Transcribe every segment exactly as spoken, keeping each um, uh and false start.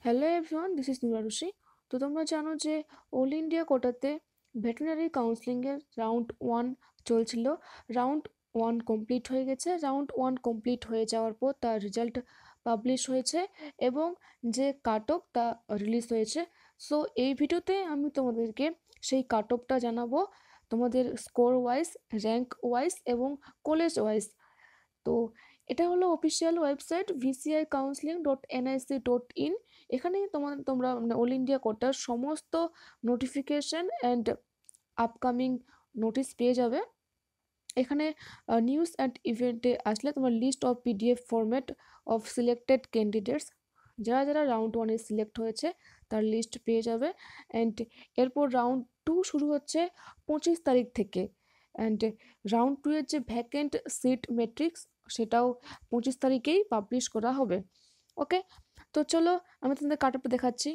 Hello everyone, this is নুরারুষি। তো তোমরা জানো যে অল ইন্ডিয়া কোটাতে ভেটেরিনারি কাউন্সিলিংয়ের রাউন্ড ওয়ান চলছিল। রাউন্ড ওয়ান কমপ্লিট হয়ে গেছে। রাউন্ড ওয়ান কমপ্লিট হয়ে যাওয়ার পর তার রেজাল্ট পাবলিশ হয়েছে এবং যে কাট অফ তা রিলিজ হয়েছে। সো এই ভিডিওতে আমি তোমাদেরকে সেই কাট অফটা জানাবো, তোমাদের স্কোর ওয়াইজ, র্যাঙ্ক ওয়াইজ এবং কলেজ ওয়াইজ। তো এটা হলো official website VCI counselling dot NIC dot in. এখানে তোমার তোমরা মানে অল ইন্ডিয়া কোটার সমস্ত নোটিফিকেশন অ্যান্ড আপকামিং নোটিশ পেয়ে যাবে। এখানে নিউজ অ্যান্ড ইভেন্টে আসলে তোমার list of PDF format of selected candidates, যারা যারা রাউন্ড ওয়ানে সিলেক্ট হয়েছে তার লিস্ট পেয়ে যাবে। অ্যান্ড এরপর রাউন্ড টু শুরু হচ্ছে পঁচিশ তারিখ থেকে। অ্যান্ড রাউন্ড টু এর যে ভ্যাকেন্ট সিট ম্যাট্রিক্স সেটাও পঁচিশ তারিখেই পাবলিশ করা হবে। ওকে, তো চলো আমি তোমাদের কাট আপটা দেখাচ্ছি।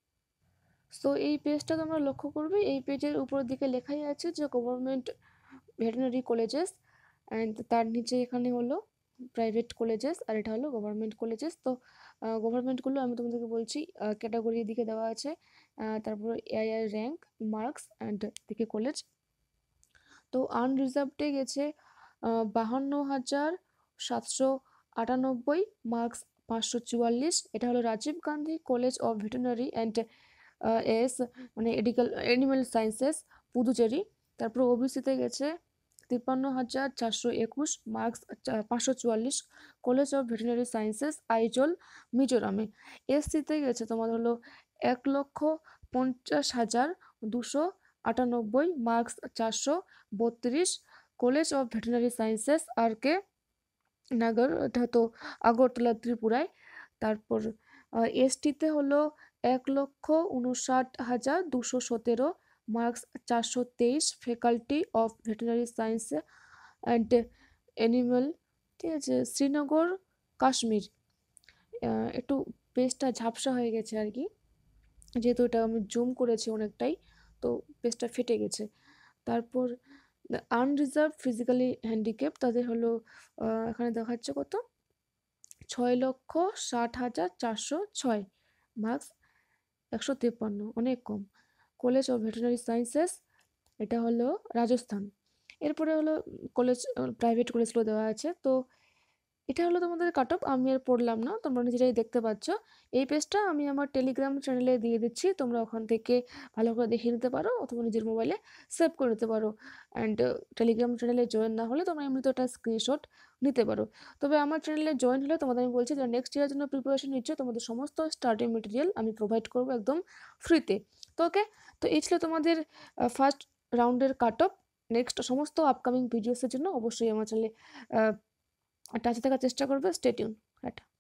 সো এই পেজটা তোমরা লক্ষ্য করবে, এই পেজের উপরের দিকে লেখাই আছে যে গভর্নমেন্ট ভেটেরিনারি কলেজেস, অ্যান্ড তার নিচে এখানে হলো প্রাইভেট কলেজেস আর এটা হলো গভর্নমেন্ট কলেজেস। তো গভর্নমেন্টগুলো আমি তোমাদেরকে বলছি, ক্যাটাগরির দিকে দেওয়া আছে, তারপর এআইআই র্যাঙ্ক, মার্কস অ্যান্ড দিকে কলেজ। তো আনরিজার্ভডে গেছে বাহান্ন হাজার সাতশো আটানব্বই, মার্কস পাঁচশো চুয়াল্লিশ। এটা হলো Rajiv Gandhi college of veterinary and এস মানে এডিক্যাল অ্যানিম্যাল সায়েন্সেস, পুদুচেরি। তারপর ওবিসিতে গেছে তিপ্পান্ন হাজার চারশো একুশ, মার্কস পাঁচশো চুয়াল্লিশ, college of veterinary sciences, Aizawl, মিজোরামে। এসসিতে গেছে তোমার হলো এক লক্ষ পঞ্চাশ হাজার দুশো আটানব্বই, মার্কস চারশো বত্রিশ, college of veterinary sciences R K Nagar, এটা তো আগরতলা ত্রিপুরায়। তারপর এসটিতে হলো এক লক্ষ উনষাট হাজার দুশো সতেরো, মার্কস চারশো তেইশ, faculty of veterinary science and animal, ঠিক আছে, শ্রীনগর, কাশ্মীর। একটু পেজটা ঝাপসা হয়ে গেছে আর কি, যেহেতু এটা আমি জুম করেছি অনেকটাই, তো পেজটা ফেটে গেছে। তারপর আনরিজার্ভ ফিজিক্যালি হ্যান্ডিক্যাপ, তাদের হলো এখানে দেখাচ্ছে কত, ছয় লক্ষ ষাট হাজার চারশো ছয়, মার্কস একশো তেপ্পান্ন, অনেক কম। কলেজ অফ ভেটেরিনারি সায়েন্সেস, এটা হলো রাজস্থান। এরপরে হলো কলেজ, প্রাইভেট কলেজগুলো দেওয়া আছে। তো এটা হলো তোমাদের কাট অফ, আমি আর পড়লাম না, তোমরা নিজেরাই দেখতে পাচ্ছ। এই পেজটা আমি আমার টেলিগ্রাম চ্যানেলে দিয়ে দিচ্ছি, তোমরা ওখান থেকে ভালো করে দেখে নিতে পারো অথবা নিজের মোবাইলে সেভ করে নিতে পারো। অ্যান্ড টেলিগ্রাম চ্যানেলে জয়েন না হলে তোমরা এমনিতে ওটা স্ক্রিনশট নিতে পারো। তবে আমার চ্যানেলে জয়েন হলে তোমাদের আমি বলছি যারা নেক্সট ইয়ারের জন্য প্রিপারেশন নিচ্ছ, তোমাদের সমস্ত স্টাডি মেটেরিয়াল আমি প্রোভাইড করবো একদম ফ্রিতে। তো ওকে, তো এই ছিল তোমাদের ফার্স্ট রাউন্ডের কাট অফ। নেক্সট সমস্ত আপকামিং ভিডিওসের জন্য অবশ্যই আমার চ্যানেলে টাচে থাকার চেষ্টা করবে। Stay tune. টাটা।